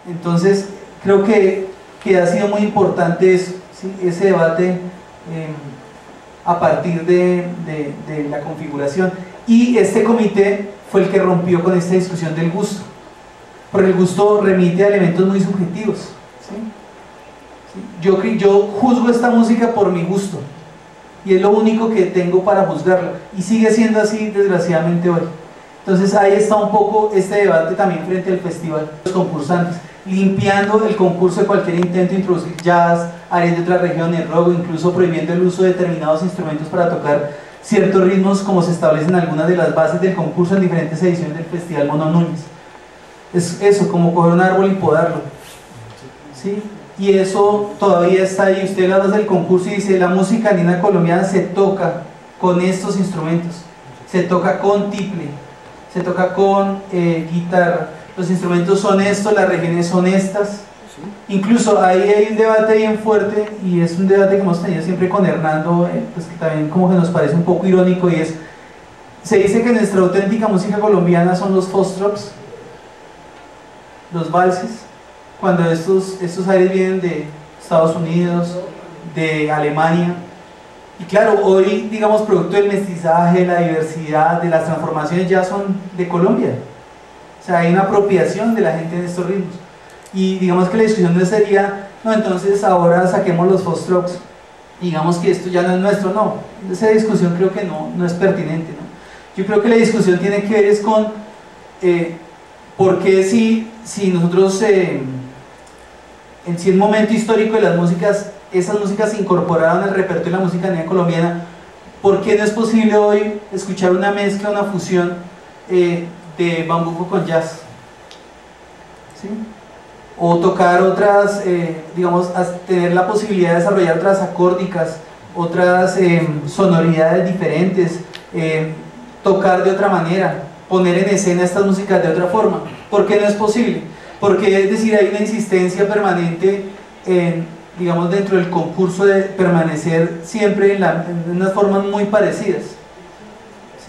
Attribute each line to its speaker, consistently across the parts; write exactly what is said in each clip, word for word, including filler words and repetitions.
Speaker 1: Entonces creo que, que ha sido muy importante eso, ¿sí? Ese debate eh, a partir de, de, de la configuración, y este comité fue el que rompió con esta discusión del gusto, porque el gusto remite a elementos muy subjetivos, ¿sí? ¿Sí? Yo, yo juzgo esta música por mi gusto y es lo único que tengo para juzgarla, y sigue siendo así desgraciadamente hoy. Entonces ahí está un poco este debate también frente al festival, los concursantes, limpiando el concurso de cualquier intento de introducir jazz, áreas de otras regiones, rock, incluso prohibiendo el uso de determinados instrumentos para tocar ciertos ritmos como se establecen algunas de las bases del concurso en diferentes ediciones del Festival Mono Núñez. Es eso, como coger un árbol y podarlo, ¿sí? Y eso todavía está ahí. Usted habla del concurso y dice: la música andina colombiana se toca con estos instrumentos, se toca con tiple, se toca con eh, guitarra, los instrumentos son estos, las regiones son estas. Incluso ahí hay un debate bien fuerte, y es un debate que hemos tenido siempre con Hernando, eh, pues que también como que nos parece un poco irónico, y es: se dice que nuestra auténtica música colombiana son los foxtrots, los valses, cuando estos, estos aires vienen de Estados Unidos, de Alemania. Y claro, hoy, digamos, producto del mestizaje, la diversidad, de las transformaciones, ya son de Colombia. O sea, hay una apropiación de la gente de estos ritmos. Y digamos que la discusión no sería: no, entonces ahora saquemos los foxtrots, digamos que esto ya no es nuestro. No, esa discusión creo que no, no es pertinente, ¿no? Yo creo que la discusión tiene que ver es con eh, por qué si, si nosotros eh, en sí, un momento histórico de las músicas, esas músicas se incorporaron al repertorio de la música andina colombiana, ¿por qué no es posible hoy escuchar una mezcla, una fusión eh, de bambuco con jazz? ¿Sí? O tocar otras, eh, digamos, tener la posibilidad de desarrollar otras acórdicas, otras eh, sonoridades diferentes, eh, tocar de otra manera, poner en escena estas músicas de otra forma. ¿Por qué no es posible? Porque, es decir, hay una insistencia permanente en, digamos, dentro del concurso de permanecer siempre en, la, en unas formas muy parecidas. ¿Sí?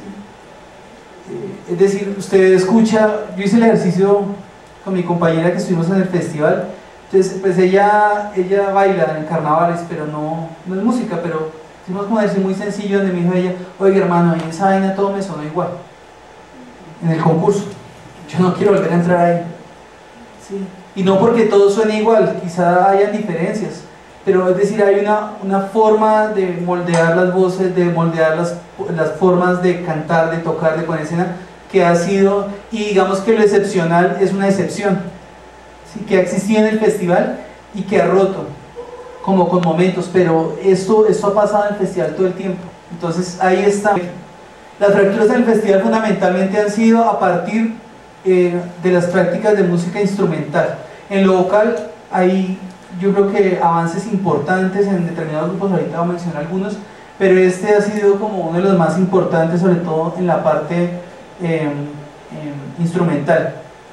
Speaker 1: Eh, es decir, usted escucha, yo hice el ejercicio con mi compañera que estuvimos en el festival, entonces pues ella, ella baila en carnavales, pero no, no es música, pero hicimos como decir muy sencillo, donde me dijo ella: oye hermano, en esa vaina todo me sonó igual, en el concurso, yo no quiero volver a entrar ahí. ¿Sí? Y no porque todo suene igual, quizá hayan diferencias, pero es decir, hay una, una forma de moldear las voces, de moldear las, las formas de cantar, de tocar, de poner escena, que ha sido, y digamos que lo excepcional es una excepción, ¿sí? Que ha existido en el festival y que ha roto, como con momentos, pero esto, esto ha pasado en el festival todo el tiempo. Entonces ahí está. Las fracturas del festival fundamentalmente han sido a partir eh, de las prácticas de música instrumental. En lo vocal hay, yo creo que avances importantes en determinados grupos, ahorita voy a mencionar algunos, pero este ha sido como uno de los más importantes, sobre todo en la parte eh, eh, instrumental.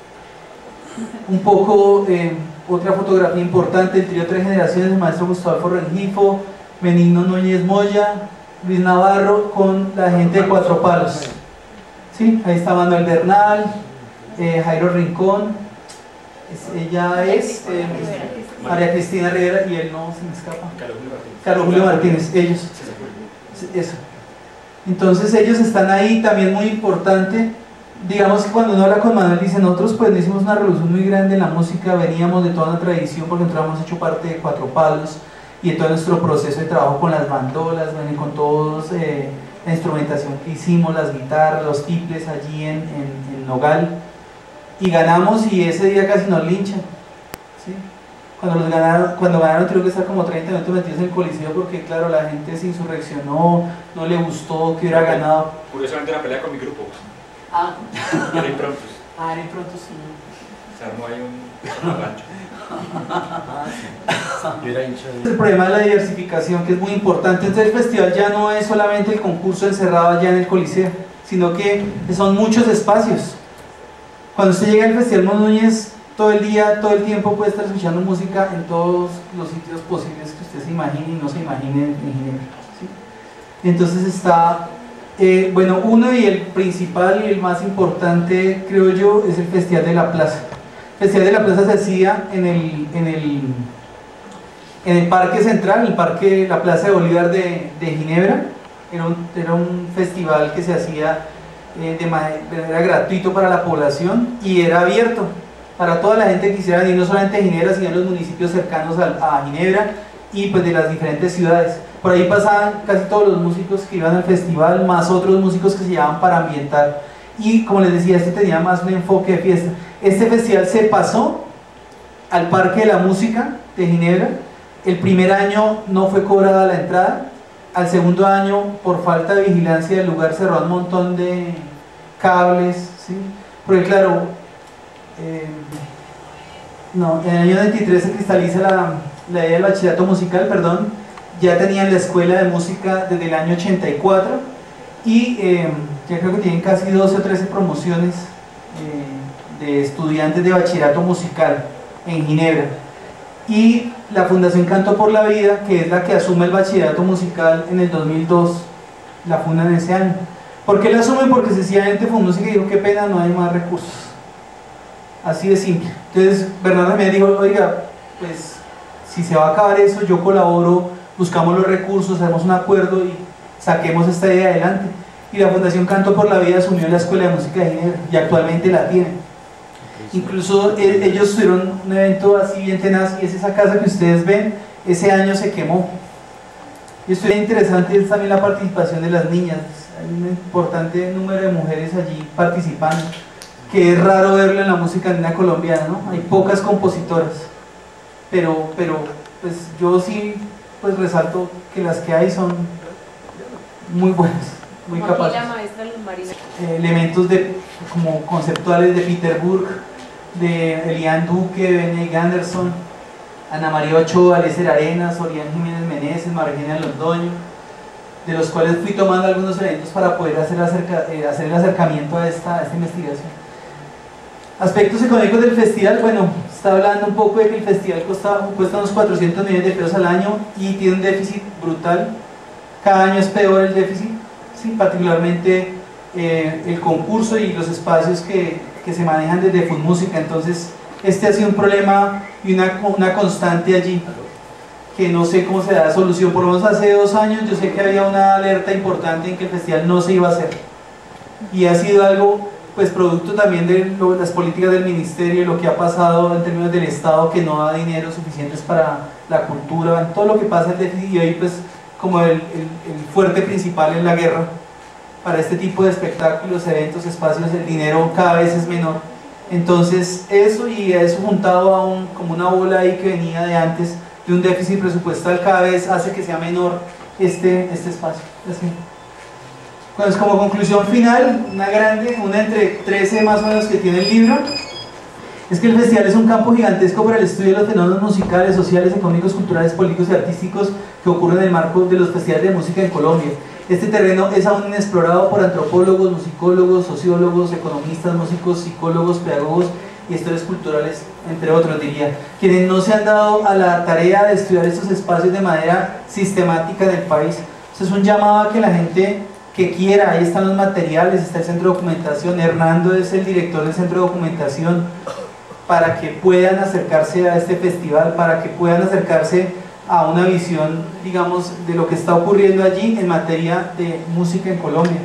Speaker 1: Un poco, eh, otra fotografía importante, el trío Tres Generaciones, el maestro Gustavo Rengifo, Benigno Núñez Moya, Luis Navarro, con la gente de Cuatro Palos. ¿Sí? Ahí está Manuel Bernal, eh, Jairo Rincón, es, ella es eh, María Cristina Rivera, y él no se me escapa, Carlos Julio Martínez, ellos, eso. Entonces ellos están ahí, también muy importante. Digamos que cuando uno habla con Manuel, dice: nosotros pues no hicimos una revolución muy grande en la música, veníamos de toda una tradición, porque nosotros hemos hecho parte de Cuatro Palos y de todo nuestro proceso de trabajo con las bandolas, bueno, con todos eh, la instrumentación que hicimos, las guitarras, los tiples allí en, en, en Nogal, y ganamos, y ese día casi nos linchan, ¿sí? Cuando, los ganaron, cuando ganaron tuvieron que estar como treinta minutos metidos en el coliseo, porque claro, la gente se insurreccionó, no le gustó que hubiera ganado.
Speaker 2: Curiosamente la pelea con mi grupo.
Speaker 1: Ah,
Speaker 2: era impronto.
Speaker 1: Ah, era impronto, sí.
Speaker 2: Se armó ahí un rancho.
Speaker 1: El problema de la diversificación, que es muy importante. Entonces el festival ya no es solamente el concurso encerrado allá en el coliseo, sino que son muchos espacios. Cuando usted llega al Festival Mono Núñez, todo el día, todo el tiempo puede estar escuchando música en todos los sitios posibles que usted se imagine y no se imagine en Ginebra, ¿sí? Entonces está, eh, bueno, uno, y el principal y el más importante, creo yo, es el Festival de la Plaza. El Festival de la Plaza se hacía en el, en el, en el Parque Central, el parque, la Plaza de Bolívar de, de Ginebra. Era un, era un festival que se hacía eh, de manera gratuito para la población y era abierto para toda la gente que quisiera ir, no solamente a Ginebra, sino a los municipios cercanos a, a Ginebra y pues de las diferentes ciudades. Por ahí pasaban casi todos los músicos que iban al festival, más otros músicos que se llevaban para ambientar. Y como les decía, este tenía más un enfoque de fiesta. Este festival se pasó al Parque de la Música de Ginebra. El primer año no fue cobrada la entrada. Al segundo año, por falta de vigilancia del lugar, cerró un montón de cables, ¿sí? Porque claro, eh, no, en el año veintitrés se cristaliza la, la idea del bachillerato musical, perdón. Ya tenían la escuela de música desde el año ochenta y cuatro y eh, ya creo que tienen casi doce o trece promociones eh, de estudiantes de bachillerato musical en Ginebra. Y la Fundación Canto por la Vida, que es la que asume el bachillerato musical en el dos mil dos, la fundan en ese año. ¿Por qué la asumen? Porque sencillamente FUNMUSICA dijo, qué pena, no hay más recursos. Así de simple. Entonces Bernardo me dijo, oiga, pues si se va a acabar eso, yo colaboro, buscamos los recursos, hacemos un acuerdo y saquemos esta idea adelante. Y la Fundación Canto por la Vida asumió la Escuela de Música de Ginebra y actualmente la tiene. Incluso eh, ellos tuvieron un evento así bien tenaz y es esa casa que ustedes ven, ese año se quemó. Y esto es interesante, es también la participación de las niñas. Hay un importante número de mujeres allí participando, que es raro verlo en la música andina colombiana, ¿no? Hay pocas compositoras, pero, pero pues yo sí pues resalto que las que hay son muy buenas, muy
Speaker 3: como
Speaker 1: capaces.
Speaker 3: Aquí la maestra Luz Marina.
Speaker 1: Eh, elementos de, como conceptuales de Peter Burke, de Elian Duque, de Benny Anderson, Ana María Ochoa, Alesser Arenas, Orián Jiménez Meneses, Margenia Londoño, de los cuales fui tomando algunos elementos para poder hacer, acerca, eh, hacer el acercamiento a esta, a esta investigación. Aspectos económicos del festival, bueno, está hablando un poco de que el festival cuesta, cuesta unos cuatrocientos millones de pesos al año y tiene un déficit brutal. Cada año es peor el déficit, ¿sí? Particularmente eh, el concurso y los espacios que, que se manejan desde FUNMUSICA. Entonces este ha sido un problema y una, una constante allí, que no sé cómo se da solución. Por lo menos hace dos años yo sé que había una alerta importante en que el festival no se iba a hacer, y ha sido algo pues producto también de lo, las políticas del ministerio, lo que ha pasado en términos del Estado, que no da dinero suficientes para la cultura, todo lo que pasa el déficit, y hoy pues como el, el, el fuerte principal es la guerra. Para este tipo de espectáculos, eventos, espacios, el dinero cada vez es menor. Entonces eso, y eso juntado a un, como una bola ahí que venía de antes, de un déficit presupuestal, cada vez hace que sea menor este, este espacio. Así. Pues como conclusión final, una grande, una entre trece más o menos que tiene el libro, es que el festival es un campo gigantesco para el estudio de los fenómenos musicales, sociales, económicos, culturales, políticos y artísticos que ocurren en el marco de los festivales de música en Colombia. Este terreno es aún inexplorado por antropólogos, musicólogos, sociólogos, economistas, músicos, psicólogos, pedagogos y historias culturales, entre otros, diría, quienes no se han dado a la tarea de estudiar estos espacios de manera sistemática en el país. Entonces, es un llamado a que la gente que quiera, ahí están los materiales, está el centro de documentación, Hernando es el director del centro de documentación, para que puedan acercarse a este festival, para que puedan acercarse a una visión, digamos, de lo que está ocurriendo allí en materia de música en Colombia.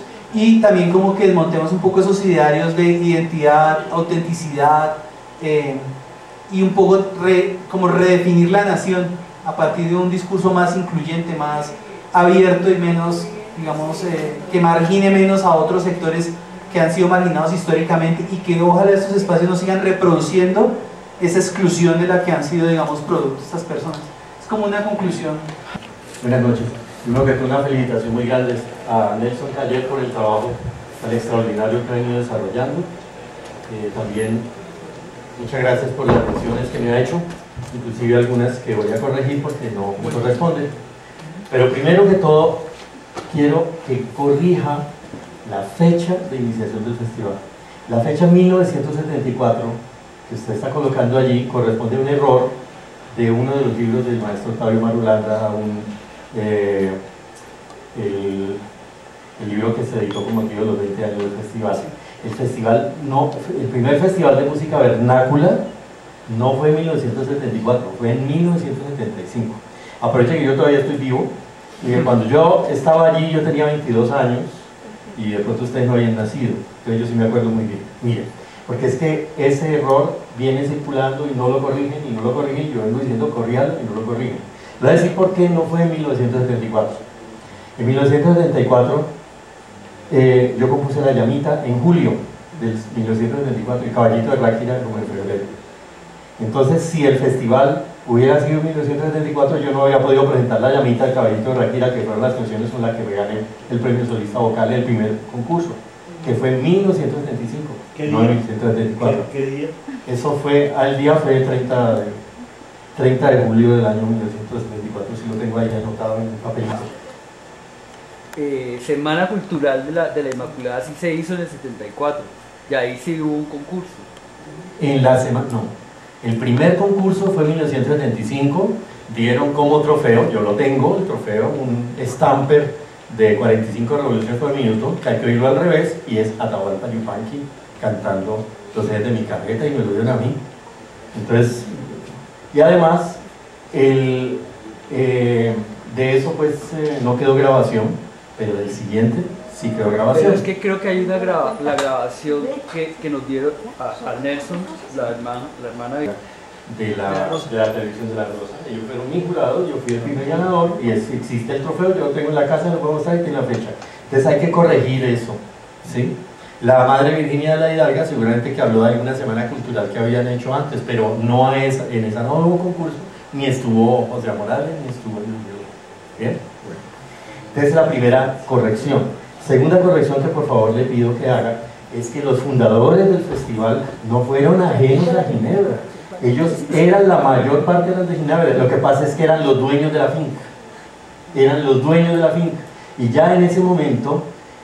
Speaker 1: Y también como que desmontemos un poco esos idearios de identidad, autenticidad, eh, y un poco re, como redefinir la nación a partir de un discurso más incluyente, más abierto y menos, digamos, eh, que margine menos a otros sectores que han sido marginados históricamente, y que ojalá estos espacios no sigan reproduciendo esa exclusión de la que han sido, digamos, producto estas personas. Es como una conclusión.
Speaker 4: Buenas noches. Primero que todo, una felicitación muy grande a Nelson Calle por el trabajo tan extraordinario que ha venido desarrollando. Eh, también muchas gracias por las menciones que me ha hecho, inclusive algunas que voy a corregir porque no me corresponden. Pero primero que todo, quiero que corrija la fecha de iniciación del festival. La fecha mil novecientos setenta y cuatro que usted está colocando allí corresponde a un error de uno de los libros del maestro Octavio Marulanda, un, eh, el, el libro que se editó con motivo de los veinte años del festival. El festival, no, el primer festival de música vernácula no fue en mil novecientos setenta y cuatro, fue en mil novecientos setenta y cinco. Aprovecha que yo todavía estoy vivo, y que cuando yo estaba allí yo tenía veintidós años, y de pronto ustedes no habían nacido, entonces yo sí me acuerdo muy bien. Miren, porque es que ese error viene circulando y no lo corrigen, y no lo corrigen, y yo vengo diciendo corríalo y no lo corrigen. Les voy a decir por qué no fue en mil novecientos setenta y cuatro. En mil novecientos setenta y cuatro eh, yo compuse La Llamita en julio del mil novecientos setenta y cuatro y Caballito de Ráquira como en febrero. Entonces, si el festival hubiera sido en mil novecientos setenta y cuatro, yo no había podido presentar La Llamita de Caballito de Ráquira, que fueron las canciones con las que me gané el premio solista vocal en el primer concurso, que fue en mil novecientos setenta y cinco, no en mil novecientos setenta y cuatro.
Speaker 3: ¿Qué, qué día?
Speaker 4: Eso fue, al día fue treinta de, treinta de julio del año mil novecientos setenta y cuatro, si lo tengo ahí anotado en un papelito.
Speaker 5: Eh, Semana Cultural de la, de la Inmaculada sí se hizo en el setenta y cuatro, y ahí sí hubo un concurso.
Speaker 4: En la semana, no, el primer concurso fue en mil novecientos setenta y cinco, dieron como trofeo, yo lo tengo, el trofeo, un stamper de cuarenta y cinco revoluciones por minuto, que hay que oírlo al revés, y es Atahualpa Yupanqui cantando Los ejes de mi carreta, y me lo dieron a mí. Entonces, y además, el, eh, de eso pues eh, no quedó grabación, pero del siguiente sí quedó grabación.
Speaker 5: Pero es que creo que hay una graba, la grabación que, que nos dieron a, a Nelson, la hermana, la hermana de...
Speaker 4: De la, de la televisión de La Rosa. Ellos fueron mis jurados, yo fui el primer ganador, y es, existe el trofeo, yo lo tengo en la casa, lo puedo mostrar y tiene la fecha. Entonces hay que corregir eso, ¿sí? La madre Virginia de la Hidalga seguramente que habló de alguna semana cultural que habían hecho antes, pero no es, en esa no hubo concurso, ni estuvo José Morales, ni estuvo el Luis. ¿Bien? Bueno. Entonces la primera corrección. Segunda corrección que por favor le pido que haga es que los fundadores del festival no fueron ajenos a Ginebra. Ellos eran, la mayor parte eran de Ginebra, lo que pasa es que eran los dueños de la finca. Eran los dueños de la finca. Y ya en ese momento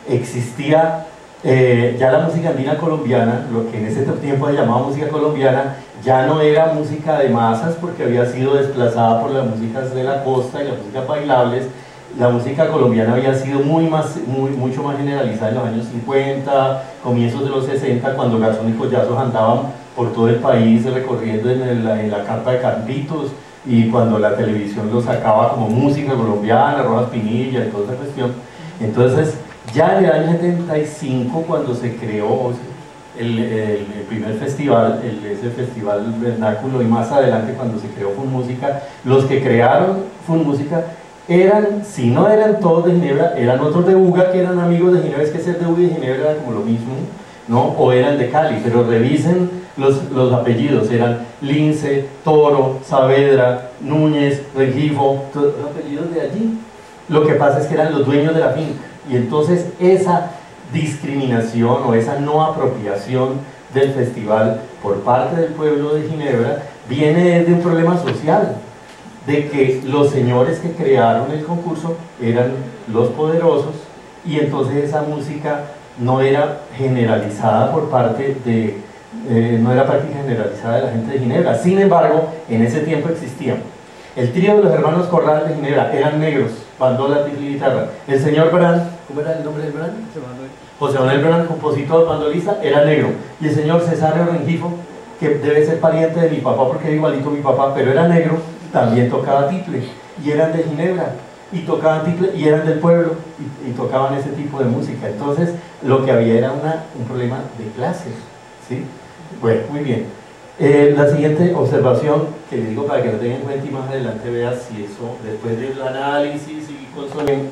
Speaker 4: existía eh, ya la música andina colombiana, lo que en ese tiempo se llamaba música colombiana, ya no era música de masas porque había sido desplazada por las músicas de la costa y las músicas bailables. La música colombiana había sido muy más, muy, mucho más generalizada en los años cincuenta, comienzos de los sesenta, cuando Garzón y Collazos andaban por todo el país recorriendo en, el, en la carpa de Carlitos, y cuando la televisión lo sacaba como música colombiana, Rojas Pinilla y toda esa cuestión. Entonces, ya en el año setenta y cinco, cuando se creó el, el, el primer festival, el, ese festival vernáculo, y más adelante cuando se creó Fun Música, los que crearon Fun Música eran, si no eran todos de Ginebra, eran otros de Buga que eran amigos de Ginebra. Es que ser de Buga y Ginebra era como lo mismo, ¿no? O eran de Cali, pero revisen los, los apellidos, eran Lince, Toro, Saavedra, Núñez, Rengifo, todos los apellidos de allí. Lo que pasa es que eran los dueños de la finca, y entonces esa discriminación o esa no apropiación del festival por parte del pueblo de Ginebra viene de un problema social, de que los señores que crearon el concurso eran los poderosos, y entonces esa música no era generalizada por parte de, eh, no era práctica generalizada de la gente de Ginebra. Sin embargo, en ese tiempo existían. El trío de los hermanos Corral de Ginebra eran negros, bandola, tifla y guitarra. El señor Brand, ¿cómo era el nombre del Brand? José Manuel Brand, compositor, bandolista, era negro. Y el señor Cesario Rengifo, que debe ser pariente de mi papá porque era igualito a mi papá, pero era negro, también tocaba tiple, y eran de Ginebra, y tocaban tiple, y eran del pueblo, y, y tocaban ese tipo de música. Entonces, lo que había era una, un problema de clases, ¿sí? Bueno, muy bien. Eh, la siguiente observación, que le digo para que lo tengan en cuenta y más adelante vea si eso, después del análisis y consolidación.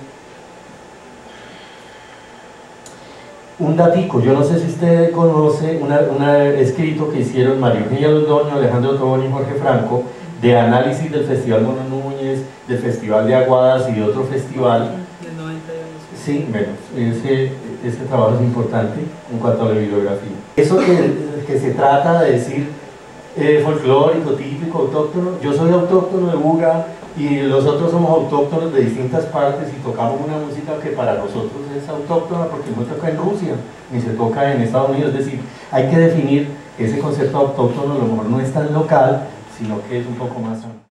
Speaker 4: Un datico, yo no sé si usted conoce un escrito que hicieron María Eugenia Londoño, Alejandro Tobón y Jorge Franco, de análisis del Festival Mono Núñez, del Festival de Aguadas y de otro festival.
Speaker 5: De noventa años.
Speaker 4: Sí, menos. Ese, ese trabajo es importante en cuanto a la bibliografía. Eso que, que se trata de decir eh, folclórico, típico, autóctono. Yo soy autóctono de Buga y los otros somos autóctonos de distintas partes y tocamos una música que para nosotros es autóctona porque no toca en Rusia ni se toca en Estados Unidos. Es decir, hay que definir que ese concepto autóctono a lo mejor no es tan local, sino que es un poco más amplio.